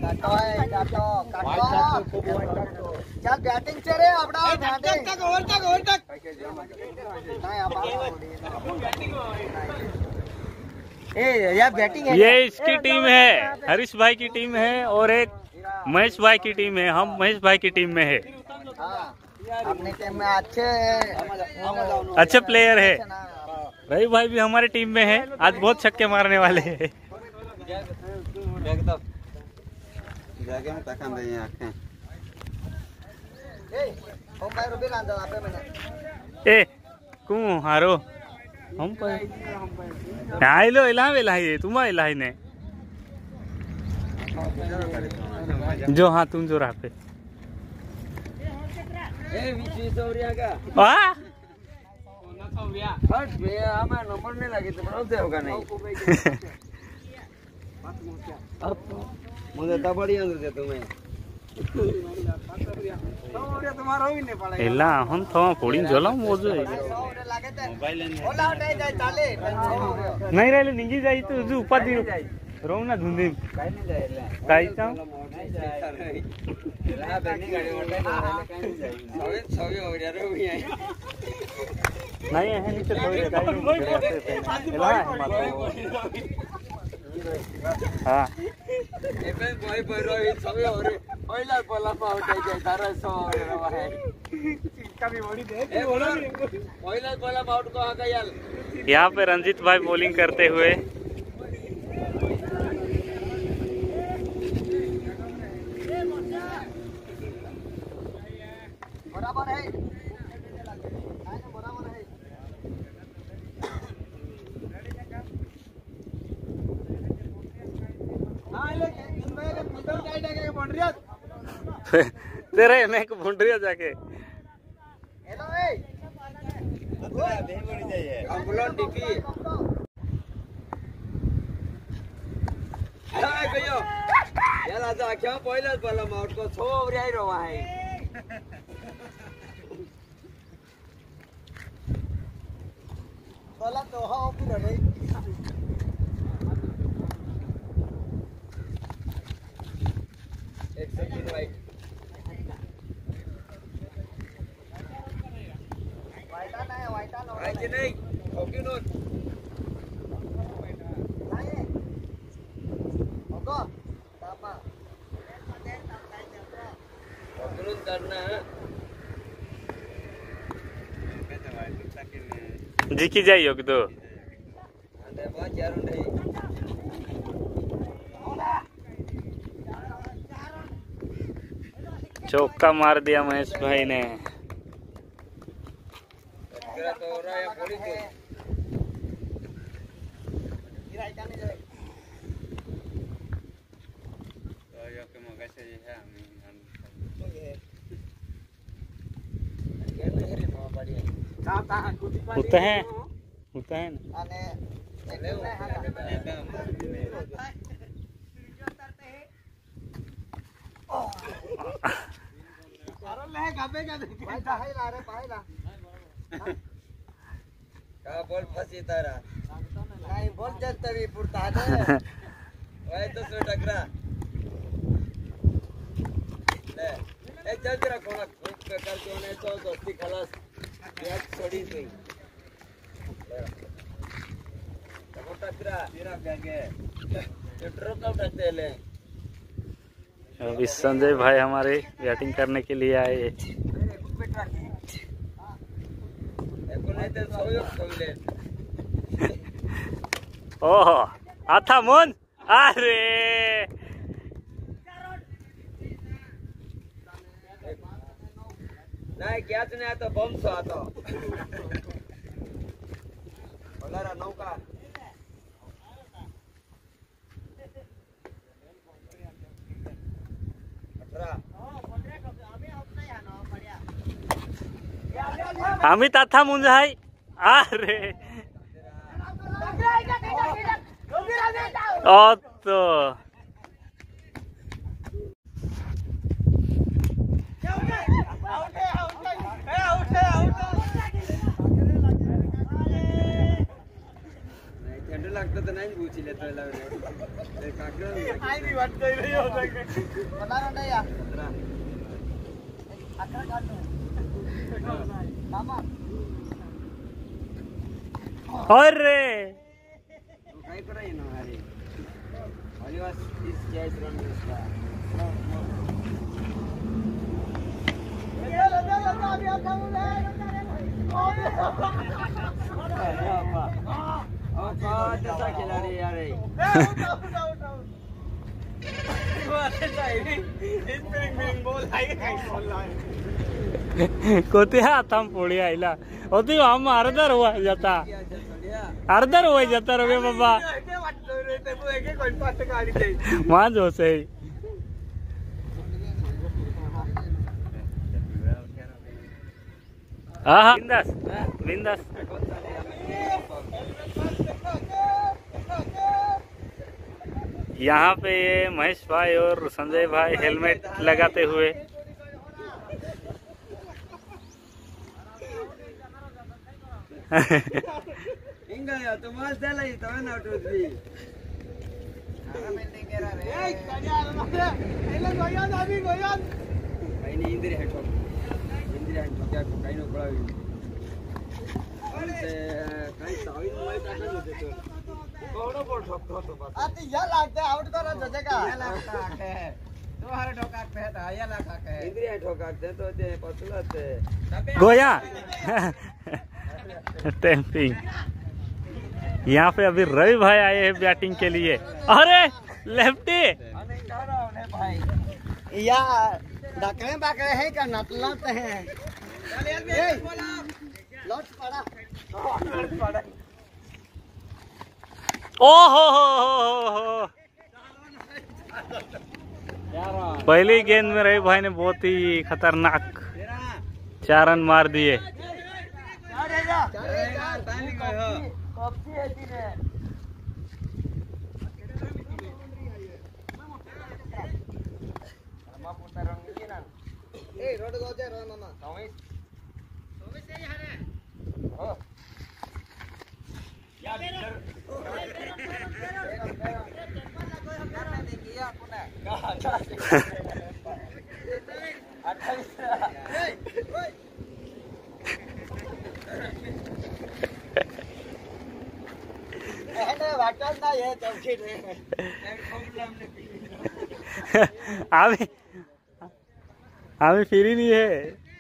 चल बैटिंग से रे अपना बैटिंग है। ये इसकी टीम है, हरीश भाई की टीम है और एक महेश भाई की टीम है। हम महेश भाई की टीम में है। अपनी टीम में अच्छे प्लेयर है। रवि भाई भी हमारी टीम में है। आज बहुत छक्के मारने वाले हैं। ए कु हारो हम पर आइलो इला वेलाई तुम इलाई ने जो हाँ तुम जो रहा पे नंबर नहीं लगे तो बनाते होगा नहीं मुझे तो बढ़िया दे तुम्हें एला हम थमा फोड़ीन जला मोजो नहीं रहले निंगी जाई तो जो उपाधि रहू ना धुंदी काई चा नहीं है नीचे थोड़ी एला हाँ भाई बरोई सभी और ओइला बोला आउट है जाए तारा 100 है कभी बड़ी दे ओइला बोला आउट को आ गया यार। यहाँ पे रंजीत भाई बॉलिंग करते हुए बराबर है तेरे मैं भुंडरिया जाके हेलो ए बे बड़ी जाइए अंगुलन डीपी हाय भैया यार आज क्या पहिलाच बलम आउट को 6 ओभर आइरो है बला तो हो पूरा रे एक सेकंड भाई Ay, नहीं ओके नोट नहीं ओको पापा ओके करना है जीकी जाइयो कि तो अरे बहुत यार नहीं चौका मार दिया महेश भाई ने। तो हो रहा है पुलिस को गिराई जाने जाए तो यो के मगा से है हम होता है आने अरे ले गाबे का भाई भाई ला रे भाई ला का बोल फंसी तारा नहीं बोल चलते भी पुरता है भाई तो सो टकरा ले एक चल तेरा कोना कर के ने तो दोस्ती खलास एक छोड़ी गई तो टकरा तेरा बैगे ये ड्रॉप आउट करते ले। अभी संजय भाई हमारे बैटिंग करने के लिए आए। ओह आता मन अरे नहीं क्या नहीं आता बम सो आता नौका हमी तथा मुंजाई अरे तो लागतं तर नाही बुचीले तो लावले ते काकडं आई भी बात कर रही हो बता रहा नहीं यार 11 काट दो मामा अरे काय कराय ना अरे ऑलिवास इस जैस रन इसका ये लगा अभी आता हूं मैं अरे बाबा ओ कसा खिलाडी यार रे कोत्या आता पोळी आईला होती आम अर्धर हुआ जाता अर्धर हुआ जाता रे बाबा माझ होसे हाँ बिंदास बिंदास यहाँ पे ये महेश भाई और संजय भाई हेलमेट लगाते हुए इंगा या तो मास द्यायला येतो ना टोटली काही नाही इंद्री हॅटो त्या काही नको कळावी काही सावी मोबाईल टाकत होते तो कोणो बोल ठोकतो होतो बस आता या लागते आउट करा जजेगा या लागता आहे तुम्हारे ठोकाक पे था या लागता है इंद्री ठोकाक दे तो ते पसलत गोया टेम्पिंग यहाँ पे अभी रवि भाई आए हैं बैटिंग के लिए अरे लेफ्टी या डकरे बाकरे है का नटलत है लॉट पड़ा ओ हो पहली गेंद में रवि भाई ने बहुत ही खतरनाक 4 रन मार दिए आम्ही फिरी नहीं है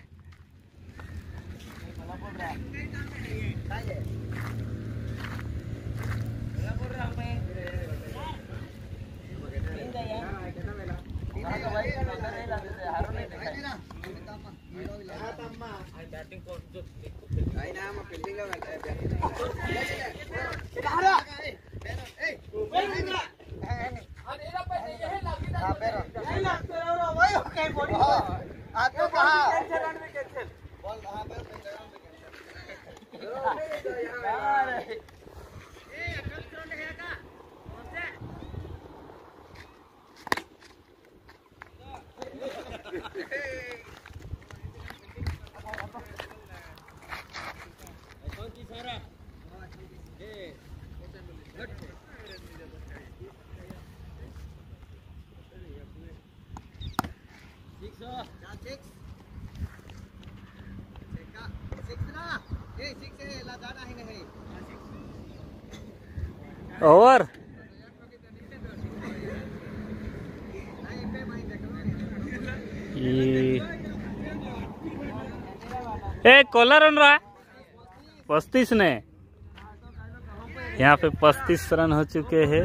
ओवर एक कॉलर रन रहा 35 ने यहाँ पे 35 रन हो चुके हैं।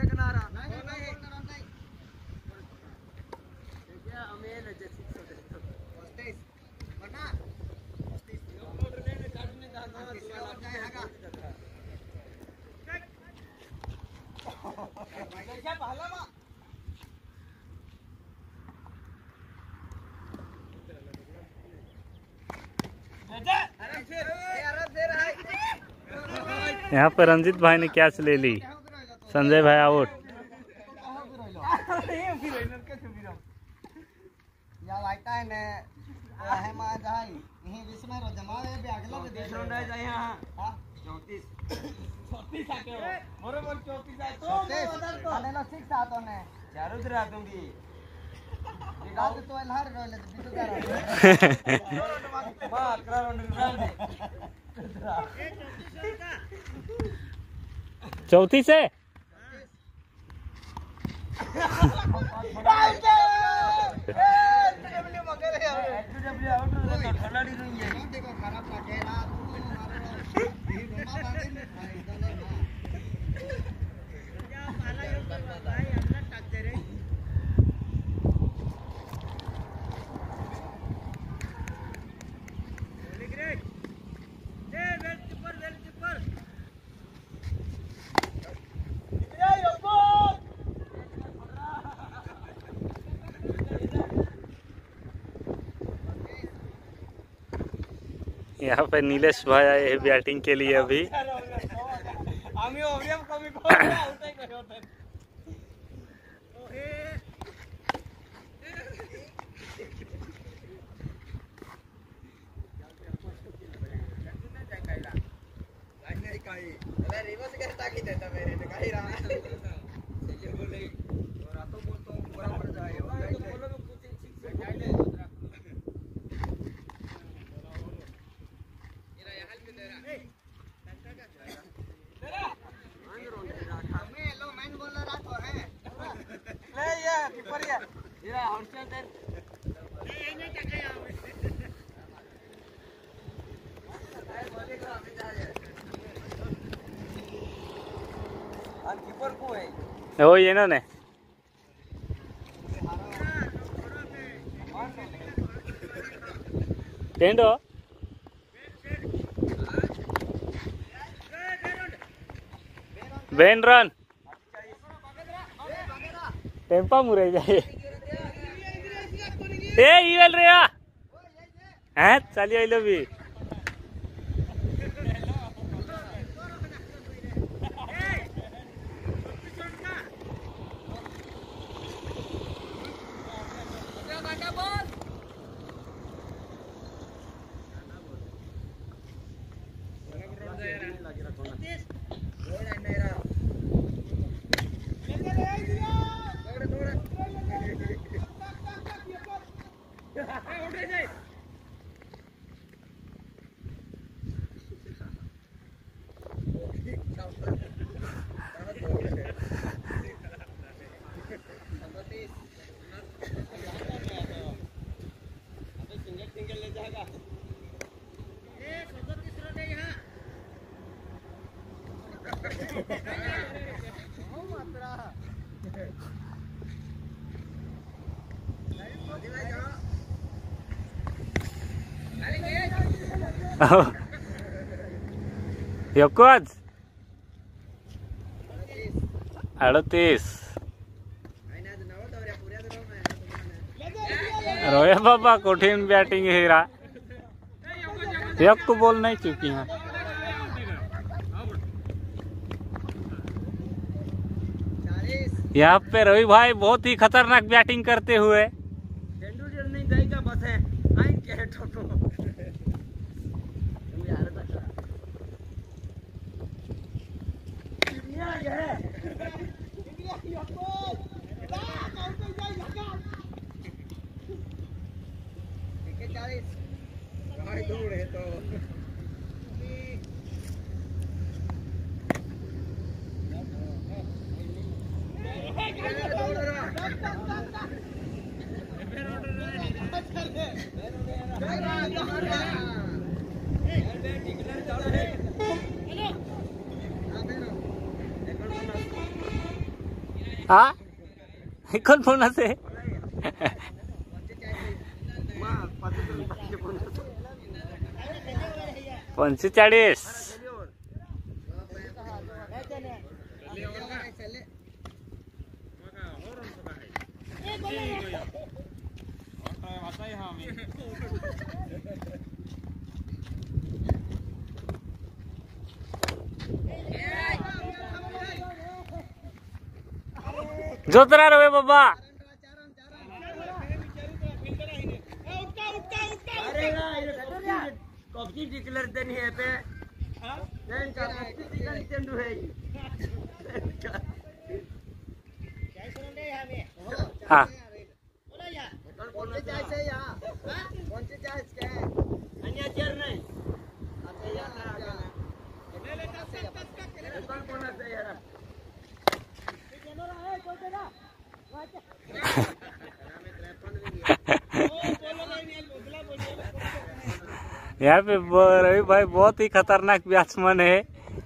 यहाँ पे रंजीत भाई ने कैच ले ली, संजय भाई आउट। या वाइटा है ने है मा जाई यही विस्मय रो जमावे बे अगला बे देख रहा है जाई हां हां 34 आके बरोबर 34 आए तो अने लो 6 आतो ने चारों तरह दूंगी ये गाल तो लहर रोले तो बिटू करा मां 11 राउंड डाल दे 34 है यहाँ पे नीलेश भाई आए हैं बैटिंग के लिए अभी। वो ये ना ने टेंडो बेन रन टेम्पा मुरे जाए ए इवेल रे हैं चलिए आइलो भी यकोज 38 रोया बाबा कठिन बैटिंग हीरा एक को बॉल नहीं चुकी हैं। यहाँ पे रवि भाई बहुत ही खतरनाक बैटिंग करते हुए नहीं जाएगा बस है आएंगे ठोको दूर है तो हाँ कौन फोन से 45 जोतरा रहे बाबा कॉफी डिक्लेअर देनी है पे त्यांचा कॉफी चेंडू है हाँ कोणते जायचं या कोणते जायचं काय अन्य चेर नाही आता या कोणाचं यार यहाँ पे रवि भाई बहुत ही खतरनाक बैट्समैन है।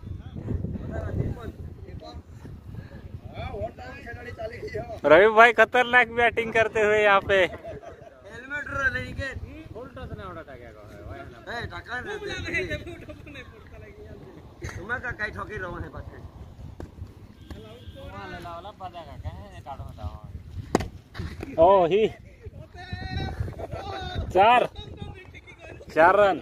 रवि भाई खतरनाक बैटिंग करते हुए यहाँ पे हेल्मेट नहीं के उल्टा से ना उड़ाता क्या कहो ए टका तुम्हें का कई ठोकी रहो है पाछे वाला वाला पता का कहे काटो बताओ ओ ही 4 रन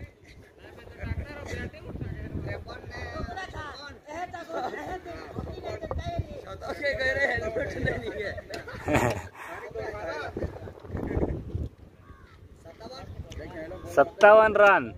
ओके कह रहे हेल्मेट नहीं है 57 रन।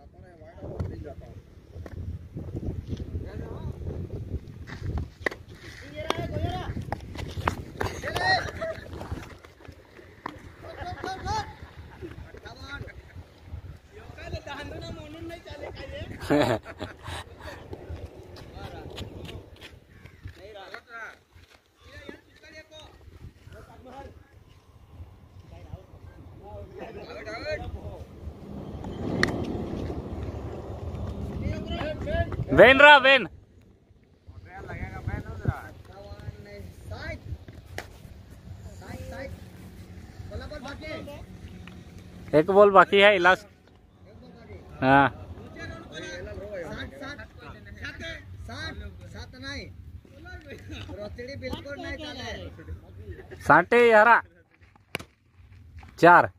वेन रहा वेन एक बॉल बाकी है लास्ट। हाँ 7 नाही रोचडी बिलकुल नाही चालेल 11 4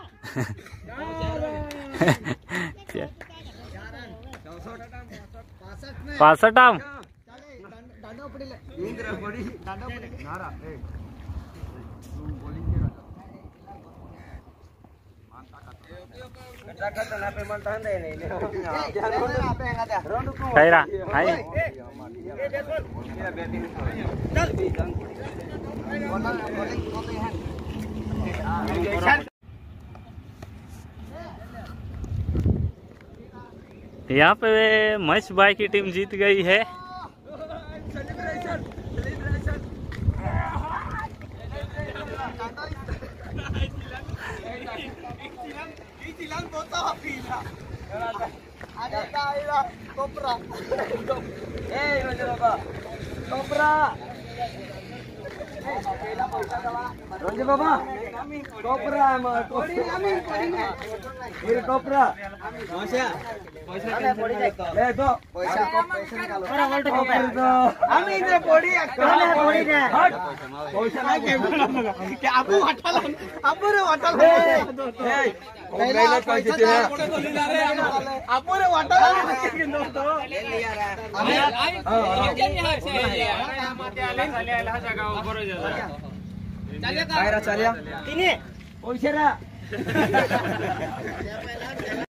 65 आम दांडा पडले इंद्र बडी दांडा पडले नारा ए ना पे मन तांदे नहीं खैरा हाय यहाँ पे महेश भाई की टीम जीत गई है। कोपरा रंजे बाबा कोपरा फिर कोपरा ए तो पैसा निकालो आम्ही इथे पोडी पोडी दे पैसा नाही के आपू वाटाला आपू रे वाटाला ए पहिला पैसे दे आपू रे वाटाला ले लिया रे चलिया तिने पैसे रा